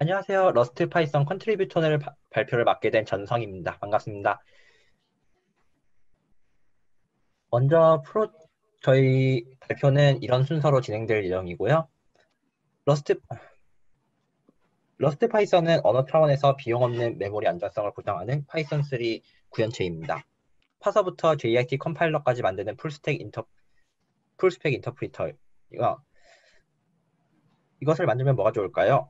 안녕하세요. 러스트 파이썬 컨트리뷰터를 발표를 맡게 된 전성입니다. 반갑습니다. 먼저 저희 발표는 이런 순서로 진행될 예정이고요. 러스트, 러스트 파이썬은 언어 차원에서 비용 없는 메모리 안전성을 보장하는 파이썬 3 구현체입니다. 파서부터 JIT 컴파일러까지 만드는 풀스택 인터프리터. 이것을 만들면 뭐가 좋을까요?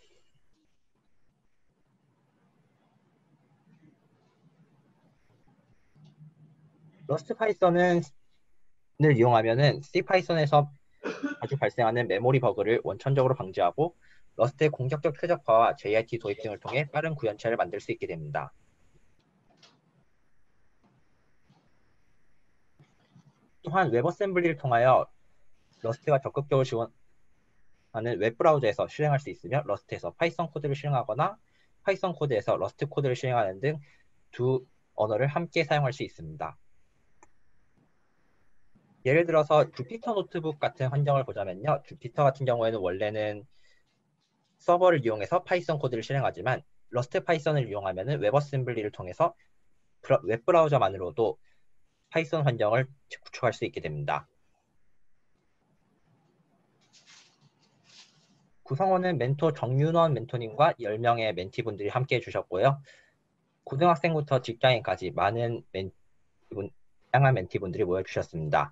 러스트 파이썬을 이용하면은 C 파이썬에서 자주 발생하는 메모리 버그를 원천적으로 방지하고 러스트의 공격적 최적화와 JIT 도입 등을 통해 빠른 구현체를 만들 수 있게 됩니다. 또한 웹어셈블리를 통하여 러스트가 적극적으로 지원하는 웹브라우저에서 실행할 수 있으며 러스트에서 파이썬 코드를 실행하거나 파이썬 코드에서 러스트 코드를 실행하는 등 두 언어를 함께 사용할 수 있습니다. 예를 들어서 주피터 노트북 같은 환경을 보자면요. 주피터 같은 경우에는 원래는 서버를 이용해서 파이썬 코드를 실행하지만 러스트 파이썬을 이용하면 웹어셈블리를 통해서 웹브라우저만으로도 파이썬 환경을 구축할 수 있게 됩니다. 구성원은 멘토 정윤원 멘토님과 10명의 멘티분들이 함께 해주셨고요. 고등학생부터 직장인까지 다양한 멘티분들이 모여주셨습니다.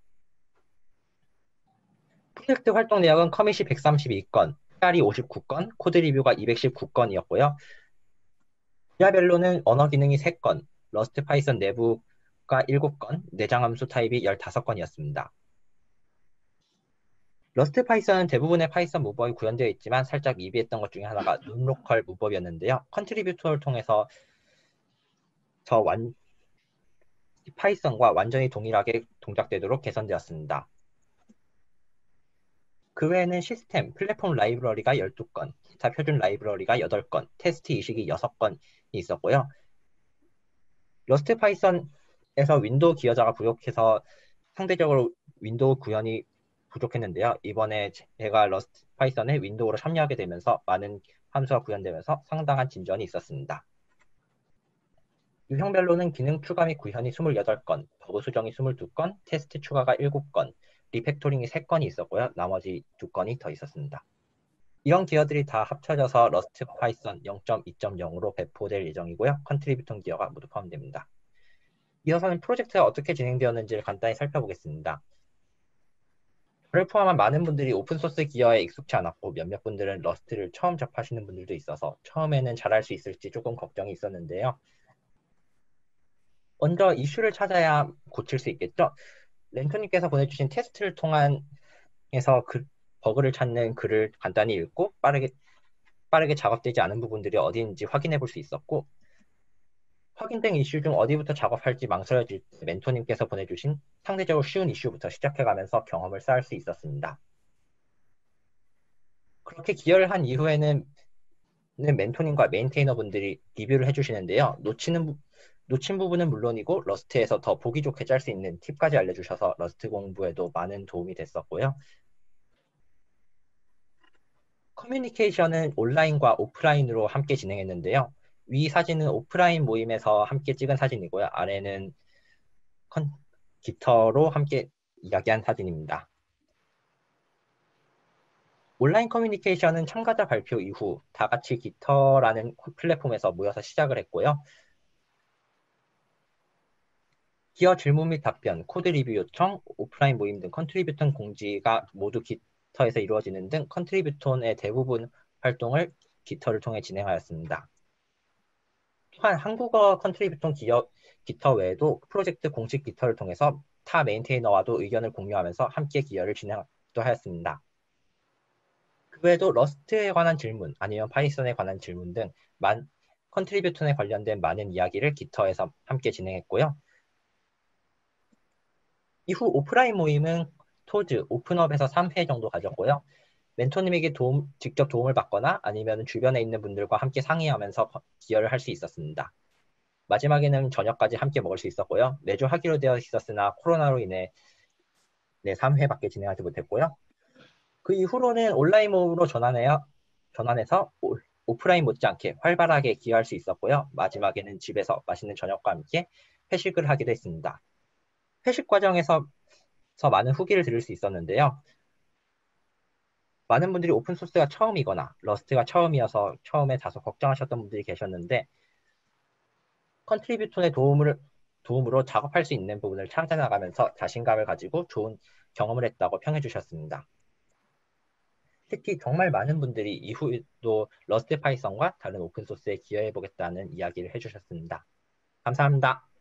프로젝트 활동 내역은 커밋이 132건, PR이 59건, 코드 리뷰가 219건이었고요. 분야별로는 언어 기능이 3건, 러스트 파이썬 내부가 7건, 내장 함수 타입이 15건이었습니다. 러스트 파이썬은 대부분의 파이썬 무법이 구현되어 있지만 살짝 미비했던 것 중에 하나가 논로컬 무법이었는데요. 컨트리뷰터를 통해서 파이썬과 완전히 동일하게 동작되도록 개선되었습니다. 그 외에는 시스템, 플랫폼 라이브러리가 12건, 기타 표준 라이브러리가 8건, 테스트 이식이 6건이 있었고요. 러스트 파이썬에서 윈도우 기여자가 부족해서 상대적으로 윈도우 구현이 부족했는데요. 이번에 제가 러스트 파이썬에 윈도우로 참여하게 되면서 많은 함수가 구현되면서 상당한 진전이 있었습니다. 유형별로는 기능 추가 및 구현이 28건, 버그 수정이 22건, 테스트 추가가 7건, 리팩토링이 3건이 있었고요. 나머지 2건이 더 있었습니다. 이런 기어들이 다 합쳐져서 러스트 파이썬 0.2.0으로 배포될 예정이고요. 컨트리뷰턴 기어가 모두 포함됩니다. 이어서는 프로젝트가 어떻게 진행되었는지를 간단히 살펴보겠습니다. 저를 포함한 많은 분들이 오픈소스 기어에 익숙치 않았고 몇몇 분들은 러스트를 처음 접하시는 분들도 있어서 처음에는 잘할 수 있을지 조금 걱정이 있었는데요. 먼저 이슈를 찾아야 고칠 수 있겠죠. 렌토님께서 보내주신 테스트를 통해서 버그를 찾는 글을 간단히 읽고 빠르게 작업되지 않은 부분들이 어디인지 확인해 볼 수 있었고, 확인된 이슈 중 어디부터 작업할지 망설여질 때 멘토님께서 보내주신 상대적으로 쉬운 이슈부터 시작해가면서 경험을 쌓을 수 있었습니다. 그렇게 기여를 한 이후에는 멘토님과 메인테이너 분들이 리뷰를 해주시는데요. 놓친 부분은 물론이고 러스트에서 더 보기 좋게 짤 수 있는 팁까지 알려주셔서 러스트 공부에도 많은 도움이 됐었고요. 커뮤니케이션은 온라인과 오프라인으로 함께 진행했는데요. 위 사진은 오프라인 모임에서 함께 찍은 사진이고요. 아래는 깃터로 함께 이야기한 사진입니다. 온라인 커뮤니케이션은 참가자 발표 이후 다 같이 깃터라는 플랫폼에서 모여서 시작을 했고요. 기어 질문 및 답변, 코드 리뷰 요청, 오프라인 모임 등 컨트리뷰턴 공지가 모두 깃터에서 이루어지는 등 컨트리뷰턴의 대부분 활동을 깃터를 통해 진행하였습니다. 또한 한국어 컨트리뷰턴 깃터 외에도 프로젝트 공식 깃터를 통해서 타 메인테이너와도 의견을 공유하면서 함께 기여를 진행도 하였습니다. 그 외에도 러스트에 관한 질문, 아니면 파이썬에 관한 질문 등 컨트리뷰턴에 관련된 많은 이야기를 깃터에서 함께 진행했고요. 이후 오프라인 모임은 토즈, 오픈업에서 3회 정도 가졌고요. 멘토님에게 직접 도움을 받거나 아니면 주변에 있는 분들과 함께 상의하면서 기여를 할 수 있었습니다. 마지막에는 저녁까지 함께 먹을 수 있었고요. 매주 하기로 되어 있었으나 코로나로 인해 3회밖에 진행하지 못했고요. 그 이후로는 온라인 모임으로 전환해서 오프라인 못지않게 활발하게 기여할 수 있었고요. 마지막에는 집에서 맛있는 저녁과 함께 회식을 하기도 했습니다. 회식 과정에서 많은 후기를 들을 수 있었는데요. 많은 분들이 오픈소스가 처음이거나 러스트가 처음이어서 처음에 다소 걱정하셨던 분들이 계셨는데 컨트리뷰톤의 도움으로 작업할 수 있는 부분을 찾아나가면서 자신감을 가지고 좋은 경험을 했다고 평해 주셨습니다. 특히 정말 많은 분들이 이후에도 러스트 파이썬과 다른 오픈소스에 기여해 보겠다는 이야기를 해주셨습니다. 감사합니다.